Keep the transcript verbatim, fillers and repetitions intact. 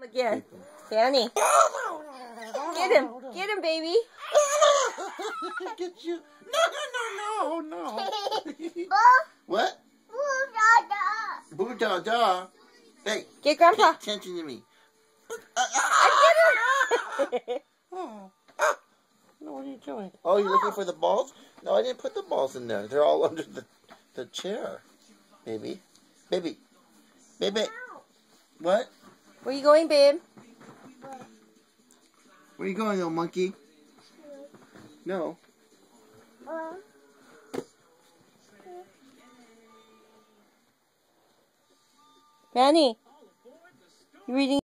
Again. Danny. Get him. Get him, baby. Get you. No, no, no, no, no. What? Boo da da. Hey. Get Grandpa. Pay attention to me. I get him. Oh. No, what are you doing? Oh, you're looking for the balls? No, I didn't put the balls in there. They're all under the, the chair. Baby. Baby. Baby. What? Where you going, babe? Where you going, little monkey? No. Manny, you reading?